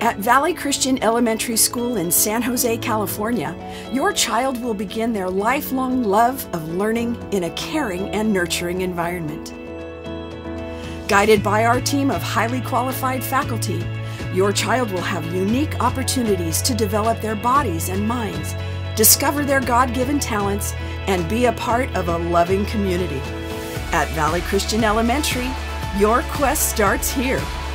At Valley Christian Elementary School in San Jose, California, your child will begin their lifelong love of learning in a caring and nurturing environment. Guided by our team of highly qualified faculty, your child will have unique opportunities to develop their bodies and minds, discover their God-given talents, and be a part of a loving community. At Valley Christian Elementary, your quest starts here.